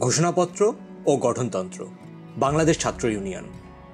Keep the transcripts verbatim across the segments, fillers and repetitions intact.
ঘোষণাপত্র ও গঠনতন্ত্র, বাংলাদেশ ছাত্র ইউনিয়ন।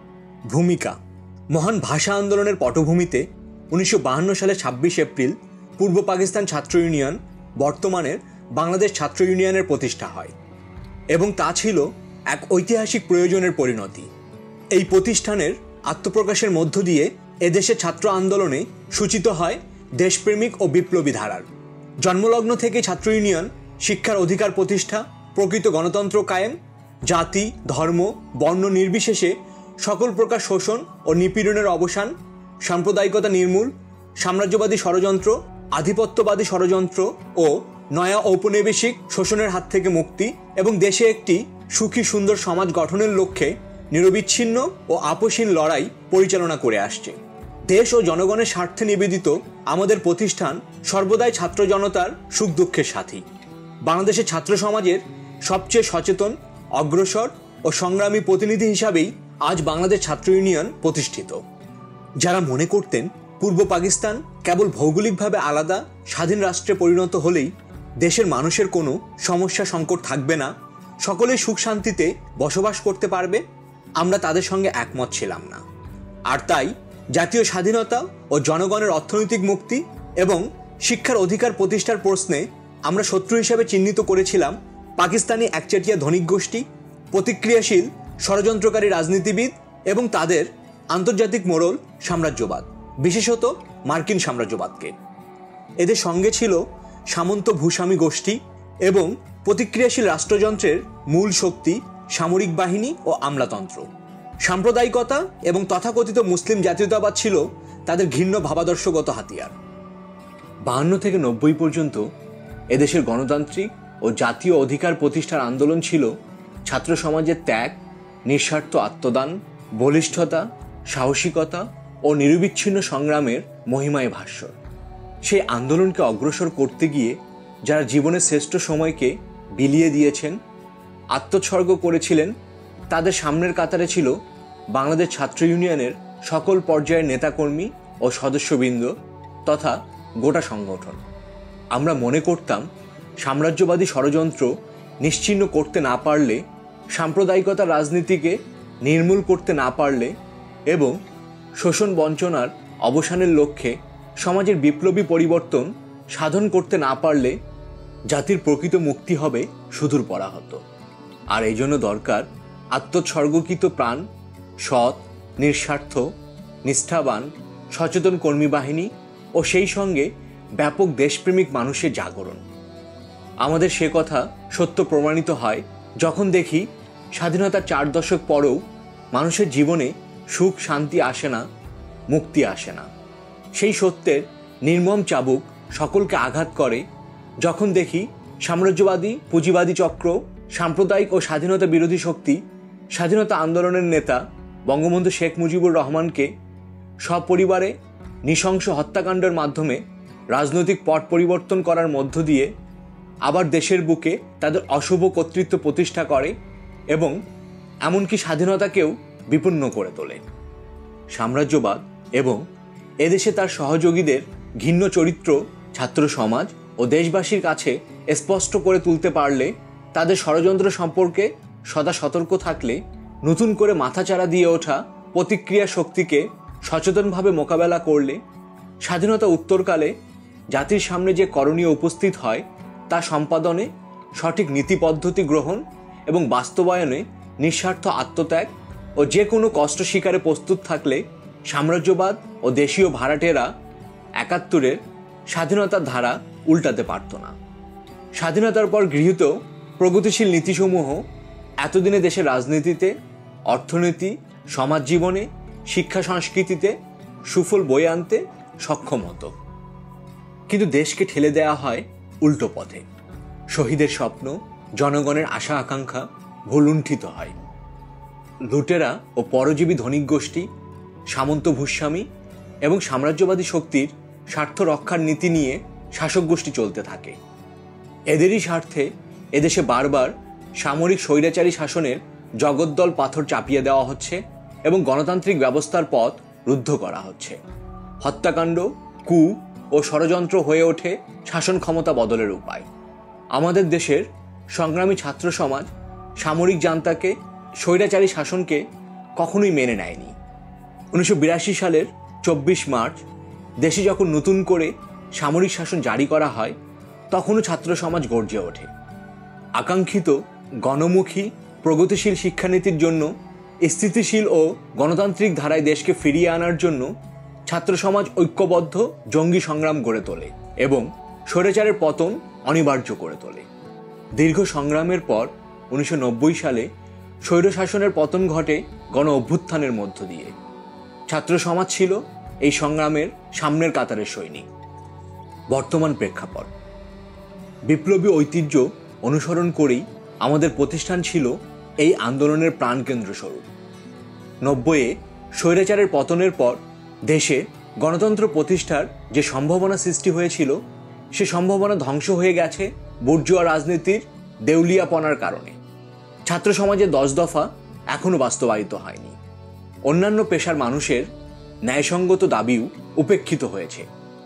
ভূমিকা: মহান ভাষা আন্দোলনের পটভূমিতে উনিশশো বাহান্ন সালে ছাব্বিশ এপ্রিল পূর্ব পাকিস্তান ছাত্র ইউনিয়ন, বর্তমানের বাংলাদেশ ছাত্র ইউনিয়নের প্রতিষ্ঠা হয় এবং তা ছিল এক ঐতিহাসিক প্রয়োজনের পরিণতি। এই প্রতিষ্ঠানের আত্মপ্রকাশের মধ্য দিয়ে এদেশে ছাত্র আন্দোলনে সূচিত হয় দেশপ্রেমিক ও বিপ্লবী ধারার। জন্মলগ্ন থেকে ছাত্র ইউনিয়ন শিক্ষার অধিকার প্রতিষ্ঠা, প্রকৃত গণতন্ত্র কায়েম, জাতি, ধর্ম, বর্ণ নির্বিশেষে সকল প্রকার শোষণ ও নিপীড়নের অবসান, সাম্প্রদায়িকতা নির্মূল, সাম্রাজ্যবাদী ষড়যন্ত্র, আধিপত্যবাদী ষড়যন্ত্র ও নয়া ঔপনিবেশিক শোষণের হাত থেকে মুক্তি এবং দেশে একটি সুখী সুন্দর সমাজ গঠনের লক্ষ্যে নিরবিচ্ছিন্ন ও আপোষহীন লড়াই পরিচালনা করে আসছে। দেশ ও জনগণের স্বার্থে নিবেদিত আমাদের প্রতিষ্ঠান সর্বদাই ছাত্র জনতার সুখ দুঃখের সাথী। বাংলাদেশের ছাত্র সমাজের সবচেয়ে সচেতন, অগ্রসর ও সংগ্রামী প্রতিনিধি হিসাবেই আজ বাংলাদেশ ছাত্র ইউনিয়ন প্রতিষ্ঠিত। যারা মনে করতেন পূর্ব পাকিস্তান কেবল ভৌগোলিকভাবে আলাদা স্বাধীন রাষ্ট্রে পরিণত হলেই দেশের মানুষের কোনো সমস্যা সংকট থাকবে না, সকলেই সুখ শান্তিতে বসবাস করতে পারবে, আমরা তাদের সঙ্গে একমত ছিলাম না। আর তাই জাতীয় স্বাধীনতা ও জনগণের অর্থনৈতিক মুক্তি এবং শিক্ষার অধিকার প্রতিষ্ঠার প্রশ্নে আমরা শত্রু হিসেবে চিহ্নিত করেছিলাম পাকিস্তানি একচেটিয়া ধনিক গোষ্ঠী, প্রতিক্রিয়াশীল ষড়যন্ত্রকারী রাজনীতিবিদ এবং তাদের আন্তর্জাতিক মোড়ল সাম্রাজ্যবাদ, বিশেষত মার্কিন সাম্রাজ্যবাদকে। এদের সঙ্গে ছিল সামন্ত ভূস্বামী গোষ্ঠী এবং প্রতিক্রিয়াশীল রাষ্ট্রযন্ত্রের মূল শক্তি সামরিক বাহিনী ও আমলাতন্ত্র। সাম্প্রদায়িকতা এবং তথাকথিত মুসলিম জাতীয়তাবাদ ছিল তাদের ঘৃণ্য ভাবাদর্শগত হাতিয়ার। বাহান্ন থেকে নব্বই পর্যন্ত এদেশের গণতান্ত্রিক ও জাতীয় অধিকার প্রতিষ্ঠার আন্দোলন ছিল ছাত্র সমাজের ত্যাগ, নিঃস্বার্থ আত্মদান, বলিষ্ঠতা, সাহসিকতা ও নিরবিচ্ছিন্ন সংগ্রামের মহিমায় ভাস্বর। সেই আন্দোলনকে অগ্রসর করতে গিয়ে যারা জীবনের শ্রেষ্ঠ সময়কে বিলিয়ে দিয়েছেন, আত্মোৎসর্গ করেছিলেন, তাদের সামনের কাতারে ছিল বাংলাদেশ ছাত্র ইউনিয়নের সকল পর্যায়ের নেতাকর্মী ও সদস্যবৃন্দ তথা গোটা সংগঠন। আমরা মনে করতাম সাম্রাজ্যবাদী ষড়যন্ত্র নিশ্চিহ্ন করতে না পারলে, সাম্প্রদায়িকতার রাজনীতিকে নির্মূল করতে না পারলে এবং শোষণ বঞ্চনার অবসানের লক্ষ্যে সমাজের বিপ্লবী পরিবর্তন সাধন করতে না পারলে জাতির প্রকৃত মুক্তি হবে সুদূর পরাহত। আর এই জন্য দরকার আত্মোৎসর্গকৃত প্রাণ, সৎ, নিঃস্বার্থ, নিষ্ঠাবান, সচেতন কর্মী বাহিনী ও সেই সঙ্গে ব্যাপক দেশপ্রেমিক মানুষের জাগরণ। আমাদের সে কথা সত্য প্রমাণিত হয় যখন দেখি স্বাধীনতার চার দশক পরেও মানুষের জীবনে সুখ শান্তি আসে না, মুক্তি আসে না। সেই সত্যের নির্মম চাবুক সকলকে আঘাত করে যখন দেখি সাম্রাজ্যবাদী পুঁজিবাদী চক্র, সাম্প্রদায়িক ও স্বাধীনতা বিরোধী শক্তি স্বাধীনতা আন্দোলনের নেতা বঙ্গবন্ধু শেখ মুজিবুর রহমানকে সপরিবারে নৃশংস হত্যাকাণ্ডের মাধ্যমে রাজনৈতিক পট পরিবর্তন করার মধ্য দিয়ে আবার দেশের বুকে তাদের অশুভ কর্তৃত্ব প্রতিষ্ঠা করে এবং এমনকি স্বাধীনতাকেও বিপন্ন করে তোলে। সাম্রাজ্যবাদ এবং এদেশে তার সহযোগীদের ঘৃণ্য চরিত্র ছাত্র সমাজ ও দেশবাসীর কাছে স্পষ্ট করে তুলতে পারলে, তাদের ষড়যন্ত্র সম্পর্কে সদা সতর্ক থাকলে, নতুন করে মাথাচাড়া দিয়ে ওঠা প্রতিক্রিয়া শক্তিকে সচেতনভাবে মোকাবেলা করলে, স্বাধীনতা উত্তরকালে জাতির সামনে যে করণীয় উপস্থিত হয় তা সম্পাদনে সঠিক নীতি পদ্ধতি গ্রহণ এবং বাস্তবায়নে নিঃস্বার্থ আত্মত্যাগ ও যে কোনো কষ্ট স্বীকারে প্রস্তুত থাকলে সাম্রাজ্যবাদ ও দেশীয় ভাড়াটেরা একাত্তরের স্বাধীনতার ধারা উল্টাতে পারত না। স্বাধীনতার পর গৃহীত প্রগতিশীল নীতিসমূহ এতদিনে দেশের রাজনীতিতে, অর্থনীতি, সমাজ জীবনে, শিক্ষা সংস্কৃতিতে সুফল বয়ে আনতে সক্ষম হতো, কিন্তু দেশকে ঠেলে দেওয়া হয় উল্টো পথে। শহীদের স্বপ্ন, জনগণের আশা আকাঙ্ক্ষা ভুলুণ্ঠিত হয়। লুটেরা ও পরজীবী ধনিক গোষ্ঠী, সামন্ত ভূস্বামী এবং সাম্রাজ্যবাদী শক্তির স্বার্থ রক্ষার নীতি নিয়ে শাসক গোষ্ঠী চলতে থাকে। এদেরই স্বার্থে এদেশে বারবার সামরিক স্বৈরাচারী শাসনের জগদ্দল পাথর চাপিয়ে দেওয়া হচ্ছে এবং গণতান্ত্রিক ব্যবস্থার পথ রুদ্ধ করা হচ্ছে। হত্যাকাণ্ড, কু ও ষড়যন্ত্র হয়ে ওঠে শাসন ক্ষমতা বদলের উপায়। আমাদের দেশের সংগ্রামী ছাত্র সমাজ সামরিক জান্তাকে, স্বৈরাচারী শাসনকে কখনোই মেনে নেয়নি। উনিশশো বিরাশি সালের চব্বিশ মার্চ দেশে যখন নতুন করে সামরিক শাসন জারি করা হয়, তখনও ছাত্র সমাজ গর্জে ওঠে। আকাঙ্ক্ষিত গণমুখী প্রগতিশীল শিক্ষানীতির জন্য, স্থিতিশীল ও গণতান্ত্রিক ধারায় দেশকে ফিরিয়ে আনার জন্য ছাত্র সমাজ ঐক্যবদ্ধ জঙ্গি সংগ্রাম গড়ে তোলে এবং স্বৈরাচারের পতন অনিবার্য করে তোলে। দীর্ঘ সংগ্রামের পর উনিশশো নব্বই সালে স্বৈরশাসনের পতন ঘটে গণ অভ্যুত্থানের মধ্য দিয়ে। ছাত্র সমাজ ছিল এই সংগ্রামের সামনের কাতারের সৈনিক। বর্তমান প্রেক্ষাপট: বিপ্লবী ঐতিহ্য অনুসরণ করেই আমাদের প্রতিষ্ঠান ছিল এই আন্দোলনের প্রাণকেন্দ্র স্বরূপ। নব্বইয়ে স্বৈরাচারের পতনের পর দেশে গণতন্ত্র প্রতিষ্ঠার যে সম্ভাবনা সৃষ্টি হয়েছিল, সে সম্ভাবনা ধ্বংস হয়ে গেছে বুর্জোয়া রাজনীতির দেউলিয়াপনার কারণে। ছাত্র সমাজের দশ দফা এখনও বাস্তবায়িত হয়নি। অন্যান্য পেশার মানুষের ন্যায়সঙ্গত দাবিও উপেক্ষিত হয়েছে।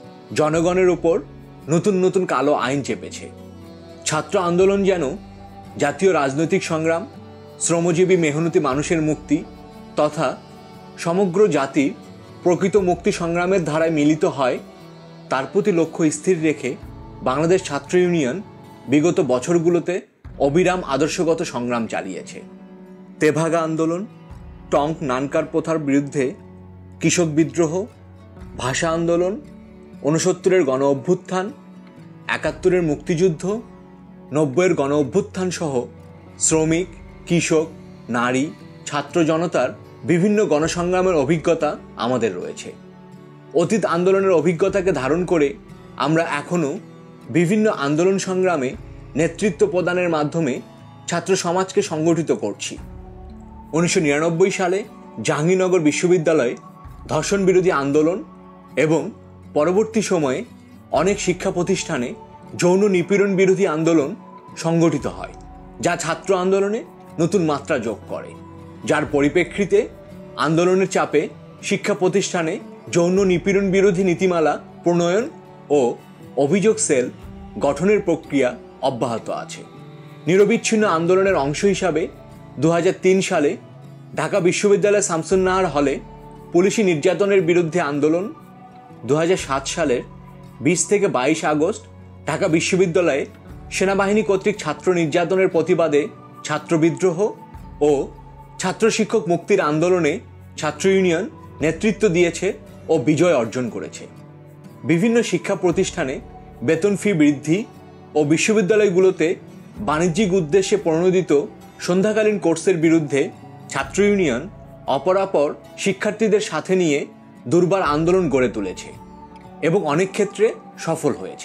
জনগণের ওপর নতুন নতুন কালো আইন চেপেছে। ছাত্র আন্দোলন যেন জাতীয় রাজনৈতিক সংগ্রাম, শ্রমজীবী মেহনতি মানুষের মুক্তি তথা সমগ্র জাতির প্রকৃত মুক্তি সংগ্রামের ধারায় মিলিত হয়, তার প্রতি লক্ষ্য স্থির রেখে বাংলাদেশ ছাত্র ইউনিয়ন বিগত বছরগুলোতে অবিরাম আদর্শগত সংগ্রাম চালিয়েছে। তেভাগা আন্দোলন, টঙ্ক নানকার প্রথার বিরুদ্ধে কৃষক বিদ্রোহ, ভাষা আন্দোলন, ঊনসত্তরের গণ অভ্যুত্থান, একাত্তরের মুক্তিযুদ্ধ, নব্বইয়ের গণ অভ্যুত্থান সহ শ্রমিক, কৃষক, নারী, ছাত্র জনতার বিভিন্ন গণসংগ্রামের অভিজ্ঞতা আমাদের রয়েছে। অতীত আন্দোলনের অভিজ্ঞতাকে ধারণ করে আমরা এখনও বিভিন্ন আন্দোলন সংগ্রামে নেতৃত্ব প্রদানের মাধ্যমে ছাত্র সমাজকে সংগঠিত করছি। উনিশশো নিরানব্বই সালে জাহাঙ্গীরনগর বিশ্ববিদ্যালয়ে ধর্ষণ বিরোধী আন্দোলন এবং পরবর্তী সময়ে অনেক শিক্ষা প্রতিষ্ঠানে যৌন নিপীড়ন বিরোধী আন্দোলন সংগঠিত হয়, যা ছাত্র আন্দোলনে নতুন মাত্রা যোগ করে, যার পরিপ্রেক্ষিতে আন্দোলনের চাপে শিক্ষা প্রতিষ্ঠানে যৌন নিপীড়ন বিরোধী নীতিমালা প্রণয়ন ও অভিযোগ সেল গঠনের প্রক্রিয়া অব্যাহত আছে। নিরবিচ্ছিন্ন আন্দোলনের অংশ হিসাবে দু হাজার তিন সালে ঢাকা বিশ্ববিদ্যালয়ের শামসুন্নাহার হলে পুলিশি নির্যাতনের বিরুদ্ধে আন্দোলন, দু হাজার সাত সালের বিশ থেকে বাইশ আগস্ট ঢাকা বিশ্ববিদ্যালয়ে সেনাবাহিনী কর্তৃক ছাত্র নির্যাতনের প্রতিবাদে ছাত্র বিদ্রোহ ও ছাত্র শিক্ষক মুক্তির আন্দোলনে ছাত্র ইউনিয়ন নেতৃত্ব দিয়েছে ও বিজয় অর্জন করেছে। বিভিন্ন শিক্ষা প্রতিষ্ঠানে বেতন ফি বৃদ্ধি ও বিশ্ববিদ্যালয়গুলোতে বাণিজ্যিক উদ্দেশ্যে প্রণোদিত সন্ধ্যাকালীন কোর্সের বিরুদ্ধে ছাত্র ইউনিয়ন অপরাপর শিক্ষার্থীদের সাথে নিয়ে দুর্বার আন্দোলন গড়ে তুলেছে এবং অনেক ক্ষেত্রে সফল হয়েছে।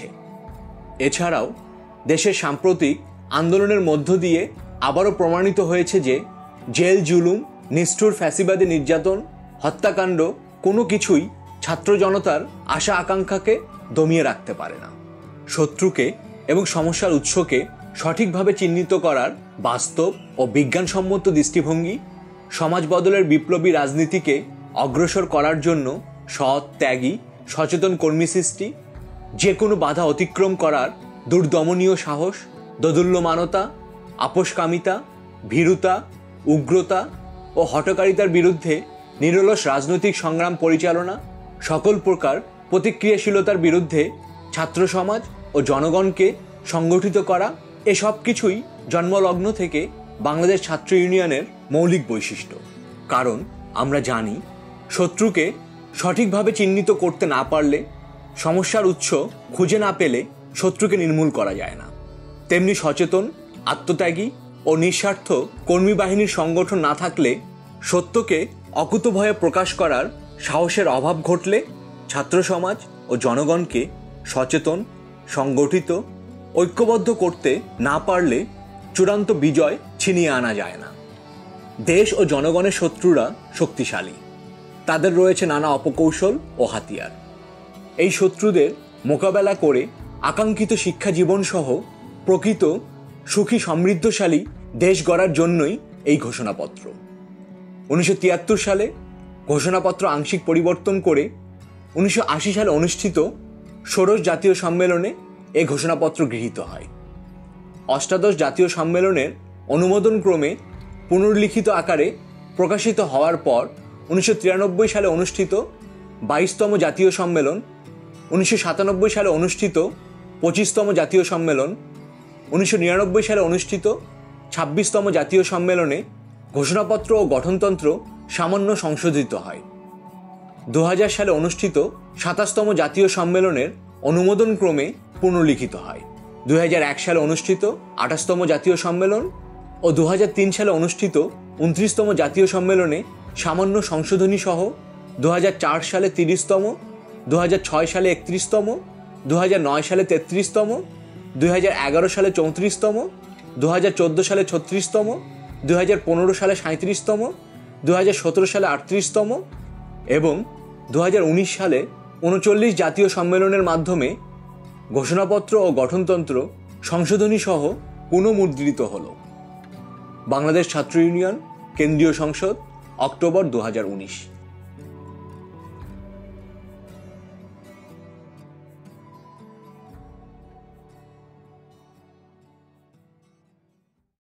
এছাড়াও দেশের সাম্প্রতিক আন্দোলনের মধ্য দিয়ে আবারও প্রমাণিত হয়েছে যে জেল জুলুম, নিষ্ঠুর ফ্যাসিবাদী নির্যাতন, হত্যাকাণ্ড কোনো কিছুই ছাত্র জনতার আশা আকাঙ্ক্ষাকে দমিয়ে রাখতে পারে না। শত্রুকে এবং সমস্যার উৎসকে সঠিকভাবে চিহ্নিত করার বাস্তব ও বিজ্ঞানসম্মত দৃষ্টিভঙ্গি সমাজ বদলের বিপ্লবী রাজনীতিকে অগ্রসর করার জন্য সৎ, ত্যাগী, সচেতন কর্মী সৃষ্টি, যে কোনো বাধা অতিক্রম করার দুর্দমনীয় সাহস, দোদুল্যমানতা, আপোষকামিতা, ভীরুতা, উগ্রতা ও হঠকারিতার বিরুদ্ধে নিরলস রাজনৈতিক সংগ্রাম পরিচালনা, সকল প্রকার প্রতিক্রিয়াশীলতার বিরুদ্ধে ছাত্র সমাজ ও জনগণকে সংগঠিত করা, এসব কিছুই জন্মলগ্ন থেকে বাংলাদেশ ছাত্র ইউনিয়নের মৌলিক বৈশিষ্ট্য। কারণ আমরা জানি, শত্রুকে সঠিকভাবে চিহ্নিত করতে না পারলে, সমস্যার উৎস খুঁজে না পেলে শত্রুকে নির্মূল করা যায় না। তেমনি সচেতন, আত্মত্যাগী ও নিঃস্বার্থ কর্মী বাহিনীর সংগঠন না থাকলে সত্যকে অকুতভয়ে প্রকাশ করার সাহসের অভাব ঘটলে ছাত্র সমাজ ও জনগণকে সচেতন, সংগঠিত, ঐক্যবদ্ধ করতে না পারলে চূড়ান্ত বিজয় ছিনিয়ে আনা যায় না। দেশ ও জনগণের শত্রুরা শক্তিশালী, তাদের রয়েছে নানা অপকৌশল ও হাতিয়ার। এই শত্রুদের মোকাবেলা করে আকাঙ্ক্ষিত শিক্ষা জীবন সহ প্রকৃত সুখী সমৃদ্ধশালী দেশ গড়ার জন্যই এই ঘোষণাপত্র। উনিশশো তিয়াত্তর সালে ঘোষণাপত্র আংশিক পরিবর্তন করে উনিশশো আশি সালে অনুষ্ঠিত ষোড়শ জাতীয় সম্মেলনে এই ঘোষণাপত্র গৃহীত হয়। অষ্টাদশ জাতীয় সম্মেলনের অনুমোদনক্রমে পুনর্লিখিত আকারে প্রকাশিত হওয়ার পর উনিশশো তিরানব্বই সালে অনুষ্ঠিত বাইশতম জাতীয় সম্মেলন, উনিশশো সাতানব্বই সালে অনুষ্ঠিত পঁচিশতম জাতীয় সম্মেলন, উনিশশো নিরানব্বই সালে অনুষ্ঠিত ছাব্বিশতম জাতীয় সম্মেলনে ঘোষণাপত্র ও গঠনতন্ত্র সামান্য সংশোধিত হয়। দু হাজার সালে অনুষ্ঠিত সাতাশতম জাতীয় সম্মেলনের অনুমোদনক্রমে পুনর্লিখিত হয়। দু হাজার এক সালে অনুষ্ঠিত আঠাশতম জাতীয় সম্মেলন ও দু হাজার তিন সালে অনুষ্ঠিত উনত্রিশতম জাতীয় সম্মেলনে সামান্য সংশোধনী সহ দু হাজার চার সালে তিরিশতম, দু হাজার ছয় সালে একত্রিশতম, দু হাজার নয় সালে তেত্রিশতম, দু হাজার এগারো সালে চৌত্রিশতম, দু হাজার চোদ্দো সালে ছত্রিশতম, দু হাজার পনেরো সালে সাঁত্রিশতম, দু হাজার সতেরো সালে আটত্রিশতম এবং দু হাজার উনিশ সালে উনচল্লিশ জাতীয় সম্মেলনের মাধ্যমে ঘোষণাপত্র ও গঠনতন্ত্র সংশোধনী সহ পুনঃমুদ্রিত হল। বাংলাদেশ ছাত্র ইউনিয়ন, কেন্দ্রীয় সংসদ, অক্টোবর দু হাজার উনিশ।